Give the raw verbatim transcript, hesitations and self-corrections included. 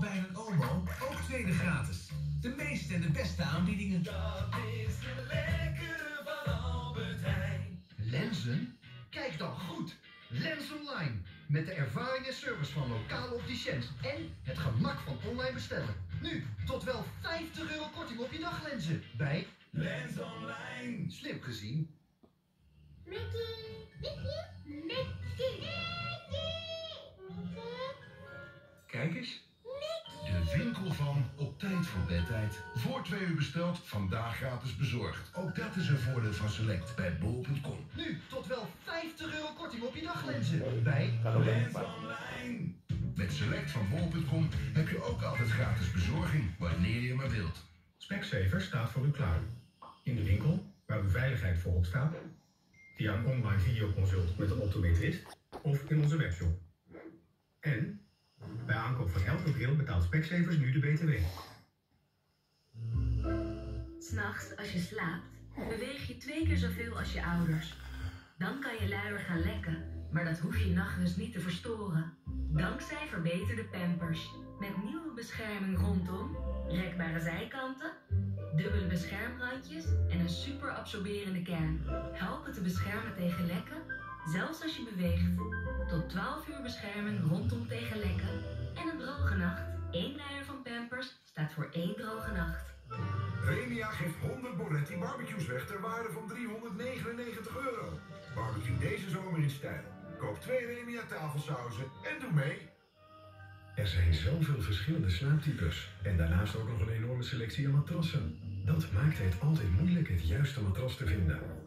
bij een Omo ook tweede gratis. De meeste en de beste aanbiedingen. Dat is het lekkere van Albert Heijn. Lenzen? Kijk dan goed. Lens Online. Met de ervaring en service van lokale opticiens en het gemak van online bestellen. Nu tot wel vijftig euro korting op je daglenzen bij Lens Online. Slim gezien. Mickey, Mickey, Mickey, Mickey, Mickey. Kijk eens. De winkel van Op Tijd voor Bedtijd. Voor twee uur besteld, vandaag gratis bezorgd. Ook dat is een voordeel van Select bij bol punt com. Nu tot wel vijftig euro korting op je daglenzen bij Lens Online. Met Select van bol punt com heb je ook altijd gratis bezorging, wanneer je maar wilt. Specsavers staat voor u klaar. In de winkel, waar uw veiligheid voorop staat. Via een online videoconsult met een optometrist. Of in onze webshop. En bij aankoop van elke bril betaalt Specsavers nu de B T W. 'S Nachts, als je slaapt, beweeg je twee keer zoveel als je ouders. Dan kan je luier gaan lekken, maar dat hoeft je nachtrust niet te verstoren. Dankzij verbeterde Pampers. Met nieuwe bescherming rondom, rekbare zijkanten, dubbele beschermrandjes en een super absorberende kern. Helpen te beschermen tegen lekken, zelfs als je beweegt. Tot twaalf uur bescherming rondom tegen lekken en een droge nacht. Eén luier van Pampers staat voor één droge nacht. Remia geeft honderd Boretti barbecues weg ter waarde van driehonderdnegenennegentig euro. Barbecue deze zomer in stijl. Koop twee Remia tafelsauzen en doe mee. Er zijn zoveel verschillende slaaptypes. En daarnaast ook nog een enorme selectie aan matrassen. Dat maakt het altijd moeilijk het juiste matras te vinden.